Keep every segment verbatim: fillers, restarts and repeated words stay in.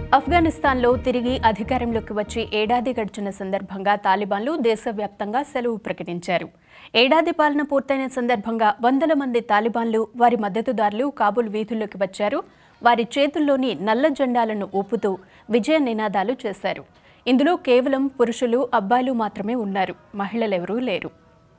ఆఫ్ఘనిస్తాన్లో తిరిగి అధికారంలోకి వచ్చి ఏడాది గడిచిన సందర్భంగా తాలిబాన్లు దేశవ్యాప్తంగా సెలవు ప్రకటించారు. ఏడాది పాలన పూర్తయిన సందర్భంగా వందల మంది తాలిబాన్లు వారి మద్దతుదారులు కాబూల్ వీధుల్లోకి వచ్చారు. వారి చేతుల్లోని నల్ల జెండాలను ఊపుతూ విజయ నినాదాలు చేశారు. ఇందులో కేవలం పురుషులు, అబ్బాయిలు మాత్రమే ఉన్నారు. మహిళలెవరూ లేరు.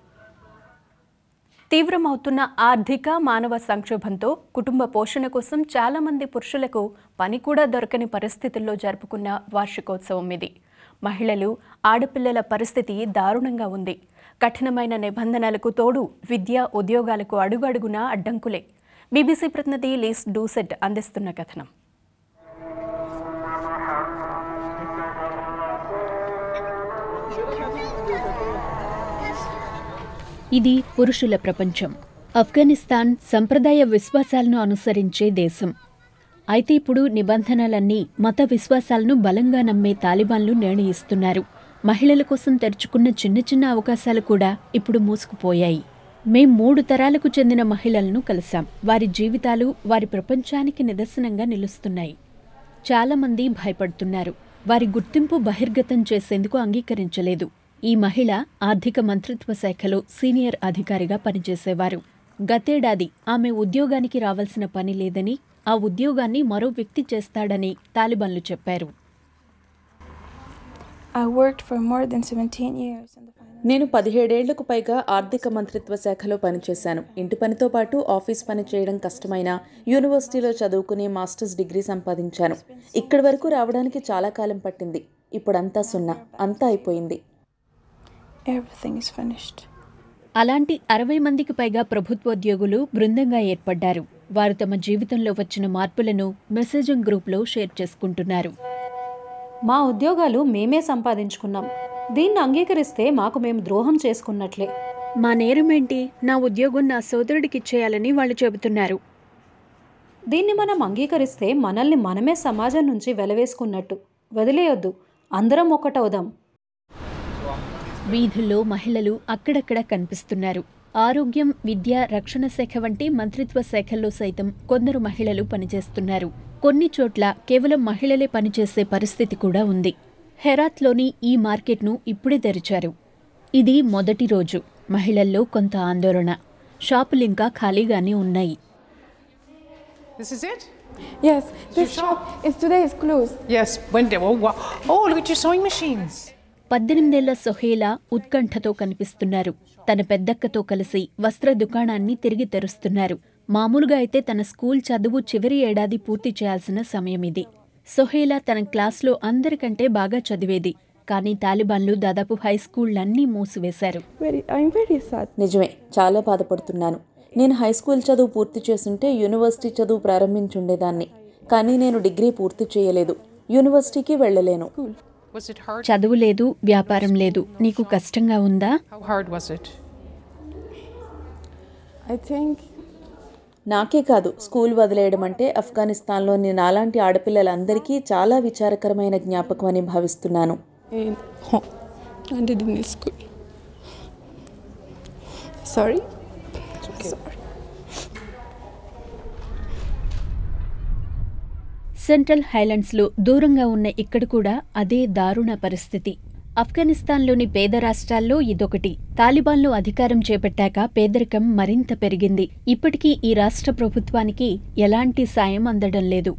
తీవ్రమవుతున్న ఆర్థిక, మానవ సంక్షోభంతో కుటుంబ పోషణ కోసం చాలా మంది పురుషులకు పని కూడా దొరకని పరిస్థితుల్లో జరుపుకున్న వార్షికోత్సవం ఇది. మహిళలు, ఆడపిల్లల పరిస్థితి దారుణంగా ఉంది. కఠినమైన నిబంధనలకు తోడు విద్య, ఉద్యోగాలకు అడుగడుగునా అడ్డంకులే. బీబీసీ ప్రతినిధి లీస్ డూసెట్ అందిస్తున్న కథనం. ఇది పురుషుల ప్రపంచం. ఆఫ్ఘనిస్తాన్ సంప్రదాయ విశ్వాసాలను అనుసరించే దేశం. అయితే ఇప్పుడు నిబంధనలన్నీ మత విశ్వాసాలను బలంగా నమ్మే తాలిబాన్లు నిర్ణయిస్తున్నారు. మహిళల కోసం తెరుచుకున్న చిన్న చిన్న అవకాశాలు కూడా ఇప్పుడు మూసుకుపోయాయి. మేం మూడు తరాలకు చెందిన మహిళలను కలిశాం. వారి జీవితాలు వారి ప్రపంచానికి నిదర్శనంగా నిలుస్తున్నాయి. చాలామంది భయపడుతున్నారు. వారి గుర్తింపు బహిర్గతం చేసేందుకు అంగీకరించలేదు. ఈ మహిళ ఆర్థిక మంత్రిత్వ శాఖలో సీనియర్ అధికారిగా పనిచేసేవారు. గతేడాది ఆమె ఉద్యోగానికి రావాల్సిన పని లేదని, ఆ ఉద్యోగాన్ని మరో వ్యక్తి చేస్తాడని తాలిబాన్లు చెప్పారు. నేను పదిహేడేళ్లకు పైగా ఆర్థిక మంత్రిత్వ శాఖలో పనిచేశాను. ఇంటి పనితో పాటు ఆఫీస్ పని చేయడం కష్టమైన యూనివర్సిటీలో చదువుకుని మాస్టర్స్ డిగ్రీ సంపాదించాను. ఇక్కడి వరకు రావడానికి చాలా కాలం పట్టింది. ఇప్పుడంతా సున్నా, అంతా అయిపోయింది. అలాంటి అరవై మందికి పైగా ప్రభుత్వోద్యోగులు బృందంగా ఏర్పడ్డారు. వారు తమ జీవితంలో వచ్చిన మార్పులను మెసేజింగ్ గ్రూప్లో షేర్ చేసుకుంటున్నారు. మా ఉద్యోగాలు మేమే సంపాదించుకున్నాం. దీన్ని అంగీకరిస్తే మాకు మేము ద్రోహం చేసుకున్నట్లే. మా నేరమేంటి? నా ఉద్యోగం నా సోదరుడికి ఇచ్చేయాలని వాళ్ళు చెబుతున్నారు. దీన్ని మనం అంగీకరిస్తే మనల్ని మనమే సమాజం నుంచి వెలవేసుకున్నట్టు. వదిలేయొద్దు, అందరం ఒక్కటవుదాం. వీధుల్లో మహిళలు అక్కడక్కడ కనిపిస్తున్నారు. ఆరోగ్యం, విద్య, రక్షణ శాఖ వంటి మంత్రిత్వ శాఖల్లో సైతం కొందరు మహిళలు పనిచేస్తున్నారు. కొన్ని చోట్ల కేవలం మహిళలే పనిచేసే పరిస్థితి కూడా ఉంది. హెరాత్లోని ఈ మార్కెట్ను ఇప్పుడే తెరిచారు. ఇది మొదటి రోజు. మహిళల్లో కొంత ఆందోళన. షాపులింకా ఖాళీగానే ఉన్నాయి. This is it? Yes, this shop is today is closed. Yes, when did, oh, wow. Oh, look at your sewing machines. పద్దెనిమిదేళ్ల సొహేలా ఉత్కంఠతో కనిపిస్తున్నారు. తన పెద్దక్కతో కలిసి వస్త్ర దుకాణాన్ని తిరిగి తెరుస్తున్నారు. మామూలుగా అయితే తన స్కూల్ చదువు చివరి ఏడాది పూర్తి చేయాల్సిన సమయం ఇది. సొహేలా తన క్లాస్లో అందరికంటే బాగా చదివేది. కానీ తాలిబాన్లు దాదాపు హై స్కూళ్లన్నీ మూసివేశారు. నిజమే, చాలా బాధపడుతున్నాను. నేను హై స్కూల్ చదువు పూర్తి చేసుంటే యూనివర్సిటీ చదువు ప్రారంభించుండేదాన్ని. కానీ నేను డిగ్రీ పూర్తి చేయలేదు. యూనివర్సిటీకి వెళ్ళలేను. చదువు లేదు, వ్యాపారం లేదు. నీకు కష్టంగా ఉందా? నాకే కాదు, స్కూల్ వదిలేయడం అంటే ఆఫ్ఘనిస్తాన్లోని నాలాంటి ఆడపిల్లలందరికీ చాలా విచారకరమైన జ్ఞాపకం అని భావిస్తున్నాను. సారీ సెంట్రల్ హైలాండ్స్లో దూరంగా ఉన్న ఇక్కడ కూడా అదే దారుణ పరిస్థితి. ఆఫ్ఘనిస్తాన్లోని పేద రాష్ట్రాల్లో ఇదొకటి. తాలిబాన్లు అధికారం చేపట్టాక పేదరికం మరింత పెరిగింది. ఇప్పటికీ ఈ రాష్ట్ర ప్రభుత్వానికి ఎలాంటి సాయం అందడం లేదు.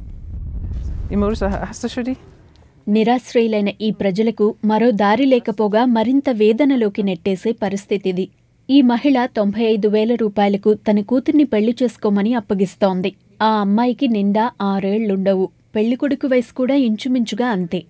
నిరాశ్రయులైన ఈ ప్రజలకు మరో దారి లేకపోగా మరింత వేదనలోకి నెట్టేసే పరిస్థితిది. ఈ మహిళ తొంభై ఐదు వేల రూపాయలకు తన కూతుర్ని పెళ్లి చేసుకోమని అప్పగిస్తోంది. ఆ అమ్మాయికి నిండా ఆరేళ్లుండవు. పెళ్లికొడుకు వయసు కూడా ఇంచుమించుగా అంతే.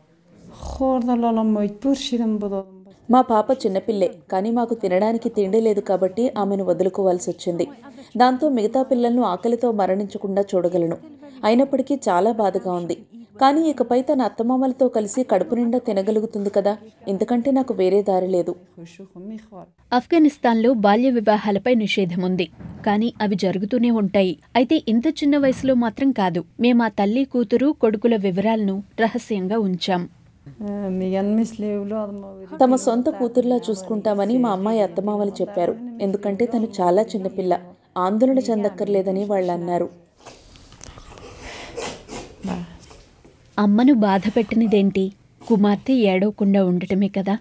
మా పాప చిన్నపిల్లే, కానీ మాకు తినడానికి తిండి లేదు కాబట్టి ఆమెను వదులుకోవాల్సి వచ్చింది. దాంతో మిగతా పిల్లలను ఆకలితో మరణించకుండా చూడగలను. అయినప్పటికీ చాలా బాధగా ఉంది. కానీ ఇకపై తన అత్తమామలతో కలిసి కడుపు నిండా తినగలుగుతుంది కదా. ఎందుకంటే నాకు వేరే దారి లేదు. ఆఫ్ఘనిస్తాన్లో బాల్య వివాహాలపై నిషేధం ఉంది. కానీ అవి జరుగుతూనే ఉంటాయి. అయితే ఇంత చిన్న వయసులో మాత్రం కాదు. మేమా తల్లి, కూతురు, కొడుకుల వివరాలను రహస్యంగా ఉంచాం. తమ సొంత కూతురులా చూసుకుంటామని మా అమ్మాయి అత్తమామలు చెప్పారు. ఎందుకంటే తను చాలా చిన్నపిల్ల, ఆందోళన చెందక్కర్లేదని వాళ్ళు అన్నారు. అమ్మను బాధ పెట్టినదేంటి? కుమార్తె ఏడవకుండా ఉండటమే కదా.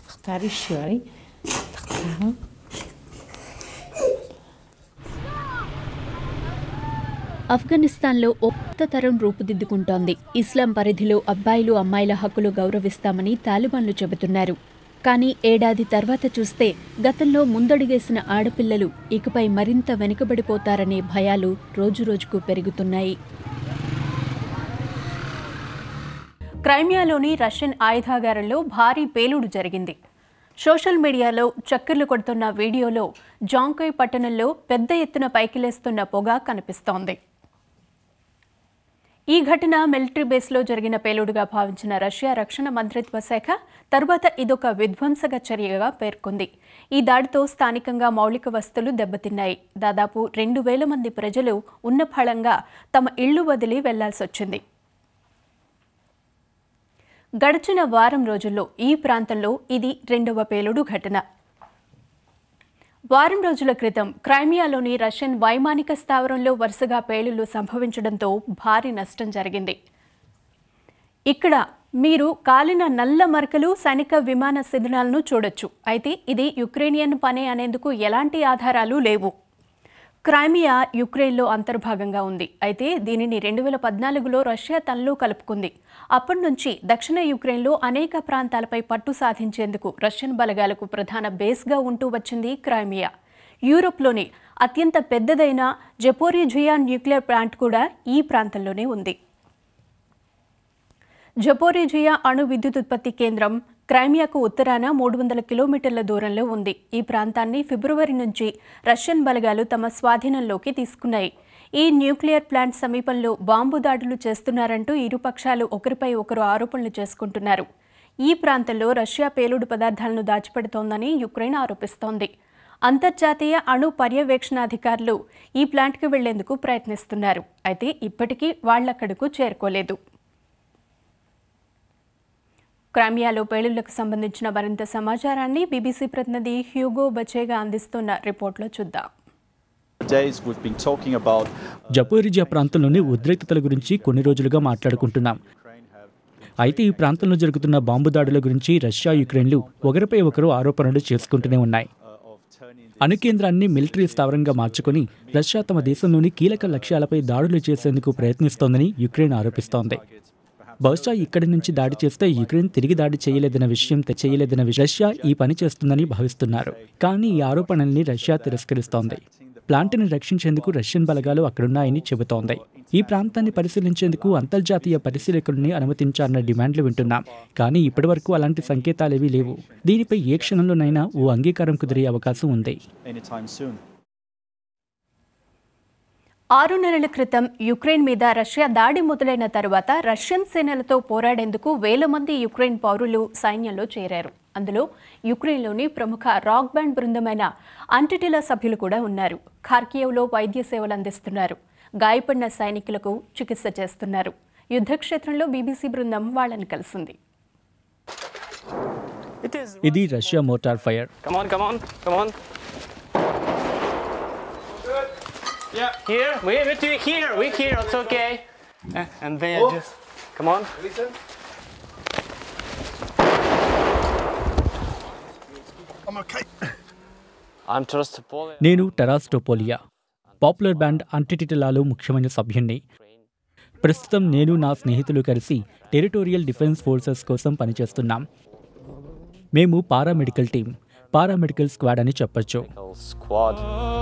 ఆఫ్ఘనిస్తాన్లో ఓ కొత్త తరం రూపుదిద్దుకుంటోంది. ఇస్లాం పరిధిలో అబ్బాయిలు అమ్మాయిల హక్కులు గౌరవిస్తామని తాలిబాన్లు చెబుతున్నారు. కానీ ఏడాది తర్వాత చూస్తే గతంలో ముందడుగేసిన ఆడపిల్లలు ఇకపై మరింత వెనుకబడిపోతారనే భయాలు రోజురోజుకు పెరుగుతున్నాయి. క్రైమియాలోని రష్యన్ ఆయుధాగారంలో భారీ పేలుడు జరిగింది. సోషల్ మీడియాలో చక్కర్లు కొడుతున్న వీడియోలో జాంకోయ్ పట్టణంలో పెద్ద ఎత్తున పైకిలేస్తున్న పొగ కనిపిస్తోంది. ఈ ఘటన మిలిటరీ బేస్లో జరిగిన పేలుడుగా భావించిన రష్యా రక్షణ మంత్రిత్వ శాఖ తర్వాత ఇదొక విధ్వంసక చర్యగా పేర్కొంది. ఈ దాడితో స్థానికంగా మౌలిక వస్తువులు దెబ్బతిన్నాయి. దాదాపు రెండు వేల మంది ప్రజలు ఉన్న ఫలంగా తమ ఇళ్లు వదిలి వెళ్లాల్సొచ్చింది. గడిచిన వారం రోజుల్లో ఈ ప్రాంతంలో ఇది రెండవ పేలుడు ఘటన. వారం రోజుల క్రితం క్రైమియాలోని రష్యన్ వైమానిక స్థావరంలో వరుసగా పేలుళ్లు సంభవించడంతో భారీ నష్టం జరిగింది. ఇక్కడ మీరు కాలిన నల్ల మరకలు సైనిక విమాన శిథిలాలను చూడొచ్చు. అయితే ఇది యుక్రెయినియన్ పనే అనేందుకు ఎలాంటి ఆధారాలు లేవు. క్రైమియా యుక్రెయిన్లో అంతర్భాగంగా ఉంది. అయితే దీనిని రెండు వేల పద్నాలుగులో రష్యా తనలో కలుపుకుంది. అప్పటి నుంచి దక్షిణ యుక్రెయిన్లో అనేక ప్రాంతాలపై పట్టు సాధించేందుకు రష్యన్ బలగాలకు ప్రధాన బేస్గా ఉంటూ వచ్చింది క్రైమియా. యూరోప్లోని అత్యంత పెద్దదైన జపోరిజియా న్యూక్లియర్ ప్లాంట్ కూడా ఈ ప్రాంతంలోనే ఉంది. జపోరిజియా అణు విద్యుత్ ఉత్పత్తి కేంద్రం క్రైమియాకు ఉత్తరాన మూడు వందల కిలోమీటర్ల దూరంలో ఉంది. ఈ ప్రాంతాన్ని ఫిబ్రవరి నుంచి రష్యన్ బలగాలు తమ స్వాధీనంలోకి తీసుకున్నాయి. ఈ న్యూక్లియర్ ప్లాంట్ సమీపంలో బాంబు దాడులు చేస్తున్నారంటూ ఇరుపక్షాలు ఒకరిపై ఒకరు ఆరోపణలు చేసుకుంటున్నారు. ఈ ప్రాంతంలో రష్యా పేలుడు పదార్థాలను దాచిపెడుతోందని యుక్రెయిన్ ఆరోపిస్తోంది. అంతర్జాతీయ అణు పర్యవేక్షణాధికారులు ఈ ప్లాంట్కి వెళ్లేందుకు ప్రయత్నిస్తున్నారు. అయితే ఇప్పటికీ వాళ్లక్కడకు చేరుకోలేదు. క్రైమియాలో పేలుళ్లకు సంబంధించిన మరింత సమాచారాన్ని బీబీసీ ప్రతినిధి హ్యూగో బచేగా అందిస్తున్న రిపోర్ట్లో చూద్దాం. జపోరిజియా ప్రాంతంలోని ఉద్రిక్తతల గురించి కొన్ని రోజులుగా మాట్లాడుకుంటున్నాం. అయితే ఈ ప్రాంతంలో జరుగుతున్న బాంబు దాడుల గురించి రష్యా యుక్రెయిన్లు ఒకరిపై ఒకరు ఆరోపణలు చేసుకుంటూనే ఉన్నాయి. అణుకేంద్రాన్ని మిలిటరీ స్థావరంగా మార్చుకుని రష్యా తమ దేశంలోని కీలక లక్ష్యాలపై దాడులు చేసేందుకు ప్రయత్నిస్తోందని యుక్రెయిన్ ఆరోపిస్తోంది. బహుశా ఇక్కడి నుంచి దాడి చేస్తే యుక్రెయిన్ తిరిగి దాడి చేయలేదన్న విషయం చేయలేదన్న రష్యా ఈ పని చేస్తుందని భావిస్తున్నారు. కానీ ఈ ఆరోపణల్ని రష్యా తిరస్కరిస్తోంది. ప్లాంట్ని రక్షించేందుకు రష్యన్ బలగాలు అక్కడున్నాయని చెబుతోంది. ఈ ప్రాంతాన్ని పరిశీలించేందుకు అంతర్జాతీయ పరిశీలకుల్ని అనుమతించాలన్న డిమాండ్లు వింటున్నాం. కానీ ఇప్పటివరకు అలాంటి సంకేతాలేవీ లేవు. దీనిపై ఏ క్షణంలోనైనా ఓ అంగీకారం కుదిరే అవకాశం ఉంది. ఆరు నెలల క్రితం యుక్రెయిన్ మీద రష్యా దాడి మొదలైన తరువాత రష్యన్ సేనలతో పోరాడేందుకు వేల మంది యుక్రెయిన్ పౌరులు సైన్యంలో చేరారు. అందులో యుక్రెయిన్లోని ప్రముఖ రాక్ బ్యాండ్ బృందమైన అంటిటిలా సభ్యులు కూడా ఉన్నారు. ఖార్కియోవ్లో వైద్య సేవలు అందిస్తున్నారు. గాయపడిన సైనికులకు చికిత్స చేస్తున్నారు. యుద్ధక్షేత్రంలో బీబీసీ బృందం వాళ్ళని కలిసింది. ఇది Russia motor fire. Yeah. Here, we we're to here, we here, it's okay. Uh, and they oh. just come on. Listen. I'm okay. I'm Taras Topolia. నేను టరాస్ టోపోలియా, పాపులర్ బ్యాండ్ అంటిటిలాలో ముఖ్యమైన సభ్యుణ్ణి. ప్రస్తుతం నేను నా స్నేహితులు కలిసి టెరిటోరియల్ డిఫెన్స్ ఫోర్సెస్ కోసం పనిచేస్తున్నాం. మేము పారామెడికల్ టీం, పారామెడికల్ స్క్వాడ్ అని చెప్పొచ్చు. Squad.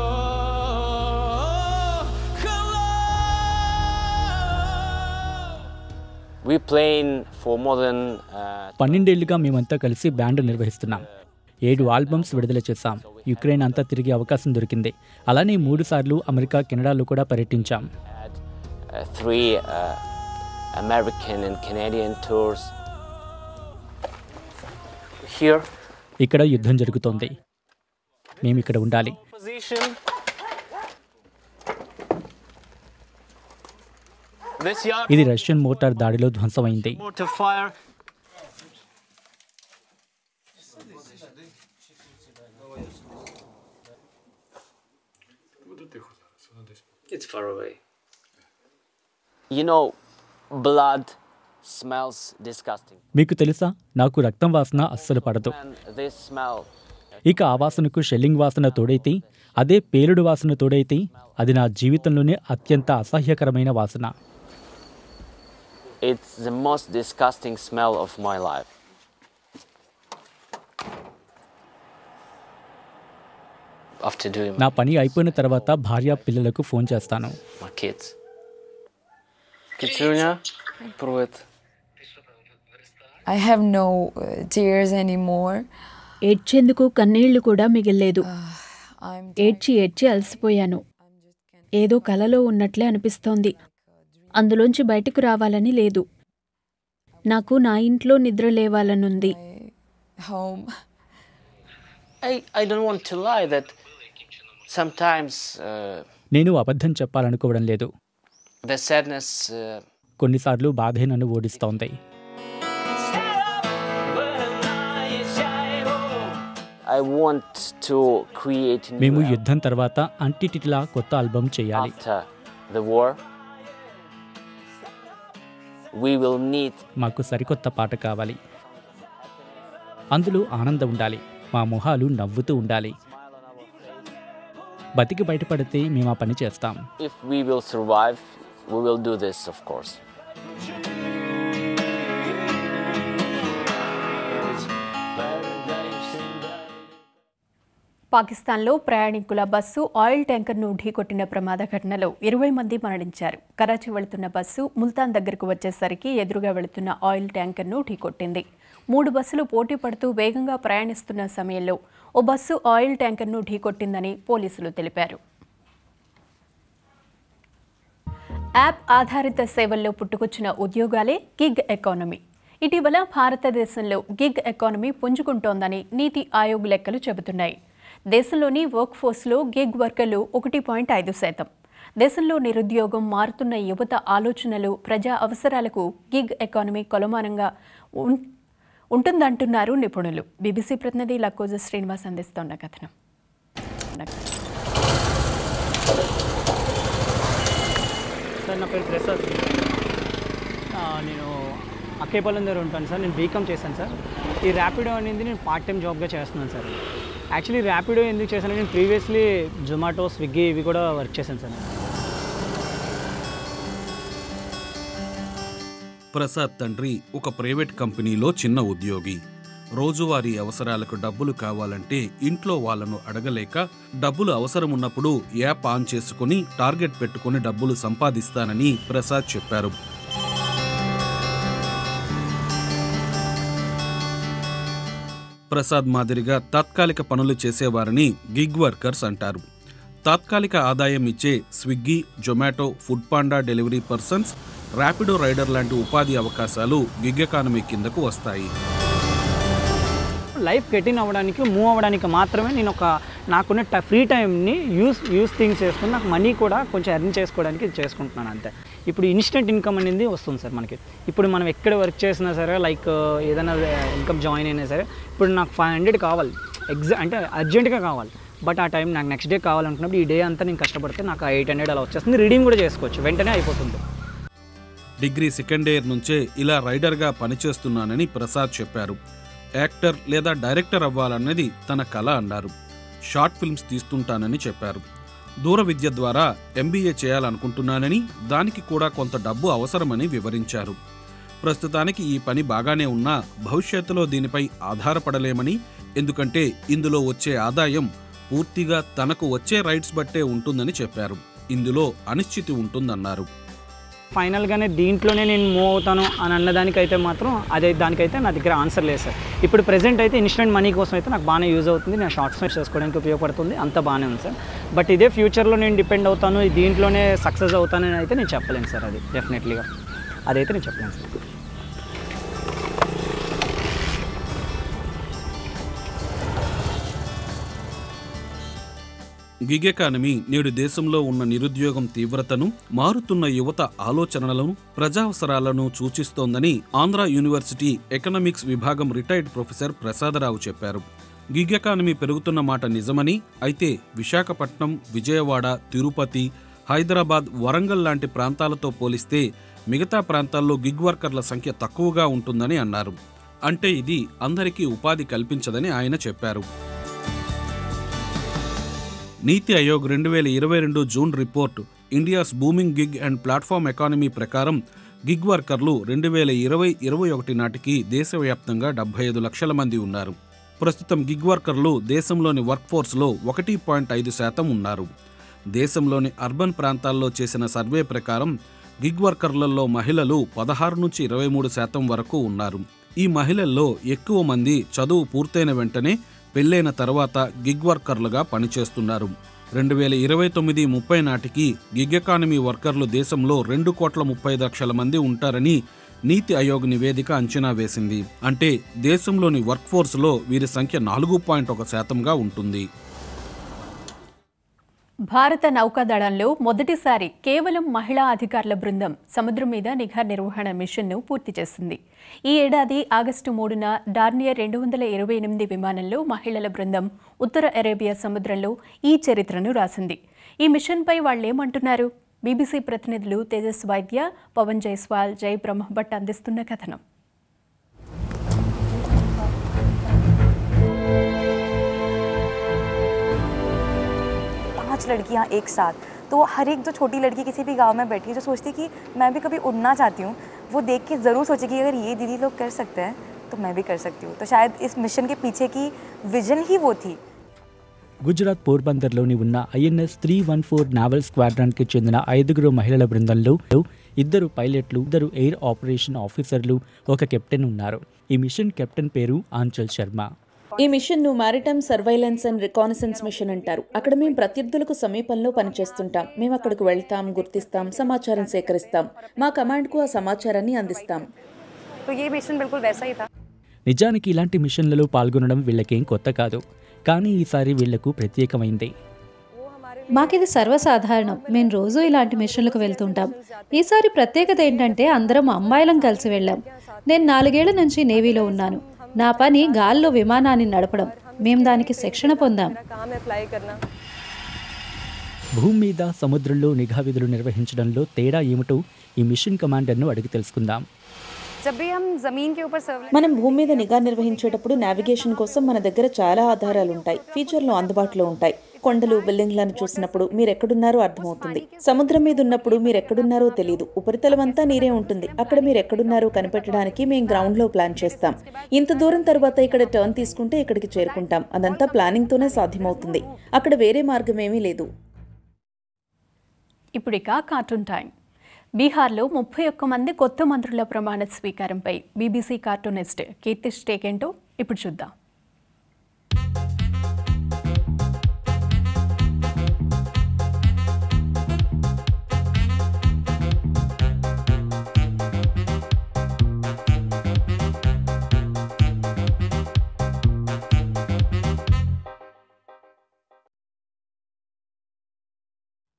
We playing for more than పన్నెండేళ్లుగా మేమంతా కలిసి బ్యాండ్ నిర్వహిస్తున్నాం. ఏడు ఆల్బమ్స్ విడుదల చేశాం. యుక్రెయిన్ అంతా తిరిగే అవకాశం దొరికింది. అలానే మూడు సార్లు అమెరికా, కెనడాలో కూడా పర్యటించాం. three uh, American and Canadian tours. Here. ఇక్కడ యుద్ధం జరుగుతోంది. మేము ఇక్కడ ఉండాలి. ఇది రష్యన్ మోటార్ దాడిలో ధ్వంసమైంది. It's far away. You know, blood, smells disgusting. మీకు తెలుసా, నాకు రక్తం వాసన అస్సలు పడదు. And this smell, ఇక ఆ వాసనకు షెల్లింగ్ వాసన తోడైతే, అదే పేలుడు వాసన తోడైతే, అది నా జీవితంలోనే అత్యంత అసహ్యకరమైన వాసన. it's the most disgusting smell of my life. After doing నా పని అయిపోయిన తర్వాత భార్య పిల్లలకు ఫోన్ చేస్తాను. my kids. Kitrunya, привет. I have no uh, tears anymore. ఏడ్చేందుకు కన్నీళ్లు కూడా మిగిల్లేదు. I'm ఏడ్చి ఏడ్చి అలసిపోయాను. ఏదో కలలో ఉన్నట్లే అనిపిస్తోంది. అందులోంచి బయటకు రావాలని లేదు. నాకు నా ఇంట్లో నిద్ర లేవాలనుంది. home. I, I don't want to lie that sometimes uh, నేను అబద్ధం చెప్పాలనుకోవడం లేదు. the sadness uh, కొన్నిసార్లు బాధే నన్ను ఓడిస్తోంది. I want to create a new మేము album యుద్ధం తర్వాత అంటిటిలా కొత్త ఆల్బమ్ చేయాలి. after the war. We will need మాకు సరికొత్త పాట కావాలి. అందులో ఆనందం ఉండాలి. మా మొహాలు నవ్వుతూ ఉండాలి. బతికి బయటపడితే మేము ఆ పని చేస్తాం. if we will survive, we will do this, of course. పాకిస్తాన్లో ప్రయాణికుల బస్సు ఆయిల్ ట్యాంకర్ను ఢీకొట్టిన ప్రమాద ఘటనలో ఇరవై మంది మరణించారు. కరాచీ వెళుతున్న బస్సు ముల్తాన్ దగ్గరకు వచ్చేసరికి ఎదురుగా వెళుతున్న ఆయిల్ ట్యాంకర్ను ఢీకొట్టింది. మూడు బస్సులు పోటీ పడుతూ వేగంగా ప్రయాణిస్తున్న సమయంలో ఓ బస్సు ఆయిల్ ట్యాంకర్ను ఢీకొట్టిందని పోలీసులు తెలిపారు. యాప్ ఆధారిత సేవల్లో పుట్టుకొచ్చిన ఉద్యోగాలే గిగ్ ఎకానమీ. ఇటీవల భారతదేశంలో గిగ్ ఎకానమీ పుంజుకుంటోందని నీతి ఆయోగ్ లెక్కలు చెబుతున్నాయి. దేశంలోని వర్క్ ఫోర్స్లో గిగ్ వర్కర్లు ఒకటి పాయింట్ ఐదు శాతం. దేశంలో నిరుద్యోగం, మారుతున్న యువత ఆలోచనలు, ప్రజా అవసరాలకు గిగ్ ఎకానమీ కొలమానంగా ఉంటుందంటున్నారు నిపుణులు. బీబీసీ ప్రతినిధి లక్కోజ శ్రీనివాస్ అందిస్తోన్న కథనం. సార్, నా పేరు ప్రసాద్. నేను అక్కేపాలెం దగ్గర ఉంటాను సార్. నేను బీకామ్ చేశాను సార్. ఈ ర్యాపిడో అనేది నేను పార్ట్ టైం జాబ్గా చేస్తున్నాను సార్. యాక్చువల్లీ ర్యాపిడో ఎందుకు చేశాను, నేను ప్రీవియస్లీ జొమాటో, స్విగ్గీ ఇవి కూడా వర్క్ చేశాను సార్. ప్రసాద్ తండ్రి ఒక ప్రైవేట్ కంపెనీలో చిన్న ఉద్యోగి. రోజువారీ అవసరాలకు డబ్బులు కావాలంటే ఇంట్లో వాళ్ళను అడగలేక డబ్బులు అవసరమున్నప్పుడు యాప్ ఆన్ చేసుకుని టార్గెట్ పెట్టుకుని డబ్బులు సంపాదిస్తానని ప్రసాద్ చెప్పారు. ప్రసాద్ మాదిరిగా తాత్కాలిక పనులు చేసేవారిని గిగ్ వర్కర్స్ అంటారు. తాత్కాలిక ఆదాయం ఇచ్చే Swiggy, Zomato, food panda delivery persons, Rapido rider లాంటి ఉపాధి అవకాశాలు గిగ్ ఎకానమీ కిందకు వస్తాయి. లైఫ్ గెటిన్ అవ్వడానికి, మూవ్ అవ్వడానికి మాత్రమే నేను ఒక నాకున్న ఫ్రీ టైంని యూస్ యూస్ థింగ్స్ చేసుకుని నాకు మనీ కూడా కొంచెం ఎర్న్ చేసుకోవడానికి చేసుకుంటున్నాను అంతే. ఇప్పుడు ఇన్స్టెంట్ ఇన్కమ్ అనేది వస్తుంది సార్ మనకి. ఇప్పుడు మనం ఎక్కడ వర్క్ చేసినా సరే, లైక్ ఏదైనా ఇన్కమ్ జాయిన్ అయినా సరే, ఇప్పుడు నాకు ఫైవ్ హండ్రెడ్ కావాలి ఎగ్జా అంటే అర్జెంటుగా కావాలి. బట్ ఆ టైం నాకు నెక్స్ట్ డే కావాలనుకున్నప్పుడు ఈ డే అంతా నేను కష్టపడితే నాకు ఎయిట్ హండ్రెడ్ అలా వచ్చేస్తుంది. రీడింగ్ కూడా చేసుకోవచ్చు, వెంటనే అయిపోతుంది. డిగ్రీ సెకండ్ ఇయర్ నుంచే ఇలా రైడర్గా పనిచేస్తున్నానని ప్రసాద్ చెప్పారు. యాక్టర్ లేదా డైరెక్టర్ అవ్వాలన్నది తన కల అన్నారు. షార్ట్ ఫిల్మ్స్ తీస్తుంటానని చెప్పారు. దూర విద్య ద్వారా ఎంబీఏ చేయాలనుకుంటున్నానని, దానికి కూడా కొంత డబ్బు అవసరమని వివరించారు. ప్రస్తుతానికి ఈ పని బాగానే ఉన్నా భవిష్యత్తులో దీనిపై ఆధారపడలేమని, ఎందుకంటే ఇందులో వచ్చే ఆదాయం పూర్తిగా తనకు వచ్చే రైట్స్ బట్టే ఉంటుందని చెప్పారు. ఇందులో అనిశ్చితి ఉంటుందన్నారు. ఫైనల్గానే దీంట్లోనే నేను మూవ్ అవుతాను అని అన్నదానికైతే మాత్రం అదే దానికైతే నా దగ్గర ఆన్సర్ లేదు సార్. ఇప్పుడు ప్రెజెంట్ అయితే ఇన్స్టెంట్ మనీ కోసం అయితే నాకు బాగానే యూజ్ అవుతుంది, నేను షార్ట్ ఫిల్మ్స్ చేసుకోవడానికి ఉపయోగపడుతుంది, అంత బాగానే ఉంది సార్. బట్ ఇదే ఫ్యూచర్లో నేను డిపెండ్ అవుతాను, దీంట్లోనే సక్సెస్ అవుతానని అయితే నేను చెప్పలేను సార్. అది డెఫినెట్లీగా అదైతే నేను చెప్పలేను సార్. గిగ్ ఎకానమీ నేడు దేశంలో ఉన్న నిరుద్యోగం తీవ్రతను, మారుతున్న యువత ఆలోచనలను, ప్రజావసరాలను సూచిస్తోందని ఆంధ్ర యూనివర్సిటీ ఎకనామిక్స్ విభాగం రిటైర్డ్ ప్రొఫెసర్ ప్రసాదరావు చెప్పారు. గిగ్ ఎకానమీ పెరుగుతున్న మాట నిజమని, అయితే విశాఖపట్నం, విజయవాడ, తిరుపతి, హైదరాబాద్, వరంగల్ లాంటి ప్రాంతాలతో పోలిస్తే మిగతా ప్రాంతాల్లో గిగ్ వర్కర్ల సంఖ్య తక్కువగా ఉంటుందని అన్నారు. అంటే ఇది అందరికీ ఉపాధి కల్పించదని ఆయన చెప్పారు. నీతి ఆయోగ్ రెండు వేల ఇరవై రెండు June report India's booming gig and platform economy ప్రకారం గిగ్ వర్కర్లు రెండు వేల ఇరవై ఇరవై ఒకటి నాటికి దేశవ్యాప్తంగా డెబ్బై ఐదు లక్షల మంది ఉన్నారు. ప్రస్తుతం గిగ్ వర్కర్లు దేశంలోని వర్క్ఫోర్స్లో ఒకటి పాయింట్ ఐదు శాతం ఉన్నారు. దేశంలోని అర్బన్ ప్రాంతాల్లో చేసిన సర్వే ప్రకారం గిగ్ వర్కర్లలో మహిళలు పదహారు నుంచి ఇరవై మూడు శాతం వరకు ఉన్నారు. ఈ మహిళల్లో ఎక్కువ మంది చదువు పూర్తయిన వెంటనే పెళ్లైన తర్వాత గిగ్ వర్కర్లుగా పనిచేస్తున్నారు. రెండు వేల ఇరవై తొమ్మిది ముప్పై నాటికి గిగ్ ఎకానమీ వర్కర్లు దేశంలో రెండు కోట్ల ముప్పై లక్షల మంది ఉంటారని నీతి ఆయోగ్ నివేదిక అంచనా వేసింది. అంటే దేశంలోని వర్క్ఫోర్స్లో వీరి సంఖ్య నాలుగు పాయింట్ ఒక శాతంగా ఉంటుంది. భారత నౌకాదళంలో మొదటిసారి కేవలం మహిళా అధికారుల బృందం సముద్రం మీద నిఘా నిర్వహణ మిషన్ను పూర్తి చేసింది. ఈ ఏడాది ఆగస్టు మూడున డార్నియర్ రెండు వందల ఇరవై ఎనిమిది విమానంలో మహిళల బృందం ఉత్తర అరేబియా సముద్రంలో ఈ చరిత్రను రాసింది. ఈ మిషన్పై వాళ్ళేమంటున్నారు? బీబీసీ ప్రతినిధులు తేజస్ వైద్య, పవన్ జైస్వాల్, జై బ్రహ్మభట్ అందిస్తున్న కథనం. पांच लड़कियां एक साथ, तो हर एक जो छोटी लड़की किसी भी गांव में बैठी है जो सोचती कि मैं भी कभी उड़ना चाहती हूँ, वो देख के ज़रूर सोचेगी अगर ये दीदी लोग कर सकते हैं तो मैं भी कर सकती हूँ. तो शायद इस मिशन के पीछे की विजन ही वो थी. గుజరాత్ పోర్బందర్లోని ఉన్న INS three one four naval స్క్వాడ్రాన్కి చెందిన ఐదుగురు మహిళల బృందంలో ఇద్దరు పైలట్లు, ఇద్దరు ఎయిర్ ఆపరేషన్ ఆఫీసర్లు, ఒక కెప్టెన్ ఉన్నారు. ఈ మిషన్ కెప్టెన్ పేరు ఆంచల్ శర్మ. ఈ మిషన్ను maritime surveillance and reconnaissance mission అంటారు. అక్కడ మేము ప్రత్యర్థులకు సమీపంలో పనిచేస్తుంటాం. మేము అక్కడికి వెళ్తాం, గుర్తిస్తాం, సమాచారం సేకరిస్తాం, మా కమాండ్కు ఆ సమాచారాన్ని అందిస్తాం. నిజానికి ఇలాంటి మిషన్లలో పాల్గొనడం వీళ్ళకేం కొత్త కాదు, కానీ ఈసారి వీళ్లకు ప్రత్యేకమైంది. మాకిది సర్వసాధారణం. మేము రోజు ఇలాంటి మిషన్లకు వెళ్తుంటాం. ఈసారి ప్రత్యేకత ఏంటంటే అందరం అమ్మాయిలం కలిసి వెళ్ళాం. నేను నాలుగేళ్ల నుంచి నేవీలో ఉన్నాను. నా పని గాల్లో విమానాన్ని నడపడం. మేము దానికి శిక్షణ పొందాం. భూమి మీద, సముద్రంలో నిఘా విధులు నిర్వహించడంలో తేడా ఏమిటో ఈ మిషన్ కమాండర్ను అడిగి తెలుసుకుందాం. మనం భూమి మీద నిఘా నిర్వహించేటప్పుడు నావిగేషన్ కోసం మన దగ్గర చాలా ఆధారాలు ఉంటాయి, ఫీచర్లు అందుబాటులో ఉంటాయి. కొండలు, బిల్డింగ్లను చూసినప్పుడు మీరెక్కడున్నారో అర్థమవుతుంది. సముద్రం మీద ఉన్నప్పుడు మీరెక్కడున్నారో తెలియదు. ఉపరితలం అంతా నీరే ఉంటుంది. అక్కడ మీరెక్కడున్నారో కనిపెట్టడానికి మేము గ్రౌండ్లో ప్లాన్ చేస్తాం. ఇంత దూరం తర్వాత ఇక్కడ టర్న్ తీసుకుంటే ఇక్కడికి చేరుకుంటాం. అదంతా ప్లానింగ్తోనే సాధ్యమవుతుంది. అక్కడ వేరే మార్గమేమీ లేదు. ఇప్పుడిక కార్టూన్ టైం. బీహార్లో ముప్పై ఒక్క మంది కొత్త మంత్రుల ప్రమాణ స్వీకారంపై బీబీసీ కార్టూనిస్ట్ కీర్తి స్టేక్ ఏంటో ఇప్పుడు చూద్దాం.